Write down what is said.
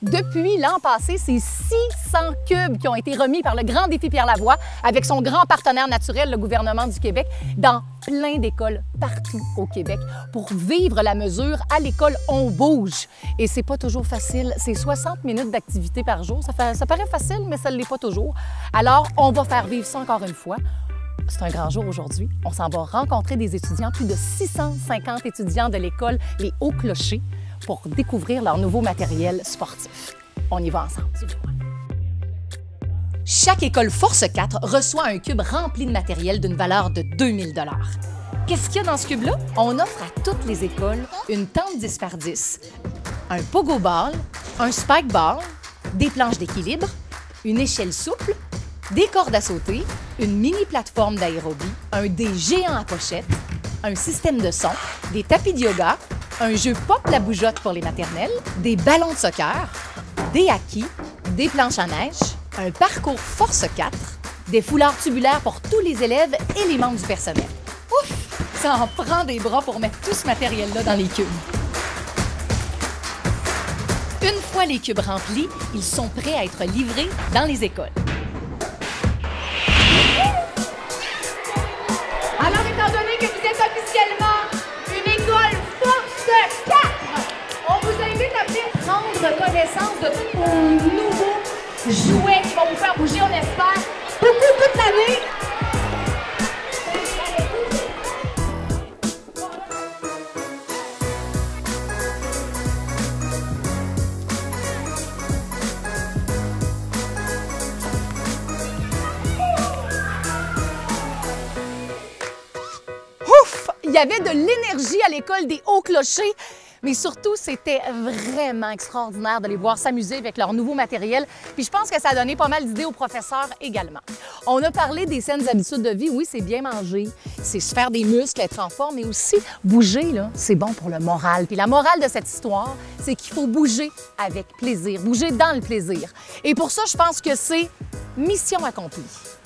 Depuis l'an passé, c'est 600 cubes qui ont été remis par le Grand Défi Pierre Lavoie avec son grand partenaire naturel, le gouvernement du Québec, dans plein d'écoles partout au Québec. Pour vivre la mesure, à l'école, on bouge. Et c'est pas toujours facile. C'est 60 minutes d'activité par jour. Ça paraît facile, mais ça ne l'est pas toujours. Alors, on va faire vivre ça encore une fois. C'est un grand jour aujourd'hui. On s'en va rencontrer des étudiants, plus de 650 étudiants de l'école Les Hauts Clochers, pour découvrir leur nouveau matériel sportif. On y va ensemble, suivez-moi. Chaque école Force 4 reçoit un cube rempli de matériel d'une valeur de 2000 $. Qu'est-ce qu'il y a dans ce cube-là? On offre à toutes les écoles une tente 10 par 10, un pogo ball, un spike ball, des planches d'équilibre, une échelle souple, des cordes à sauter, une mini plateforme d'aérobie, un dé géant à pochette, un système de son, des tapis de yoga, un jeu pop la bougeotte pour les maternelles, des ballons de soccer, des hakis, des planches à neige, un parcours Force 4, des foulards tubulaires pour tous les élèves et les membres du personnel. Ouf! Ça en prend des bras pour mettre tout ce matériel-là dans les cubes. Une fois les cubes remplis, ils sont prêts à être livrés dans les écoles. Alors, étant donné que vous êtes officiellement une école Force 4, on vous invite à venir prendre connaissance de tous vos nouveaux jouets qui vont vous faire bouger, on espère, beaucoup toute l'année. Ouf! Il y avait de l'énergie à l'école des Hauts Clochers, mais surtout, c'était vraiment extraordinaire de les voir s'amuser avec leur nouveau matériel. Puis je pense que ça a donné pas mal d'idées aux professeurs également. On a parlé des saines habitudes de vie. Oui, c'est bien manger, c'est se faire des muscles, être en forme, mais aussi bouger, là, c'est bon pour le moral. Puis la morale de cette histoire, c'est qu'il faut bouger avec plaisir, bouger dans le plaisir. Et pour ça, je pense que c'est mission accomplie.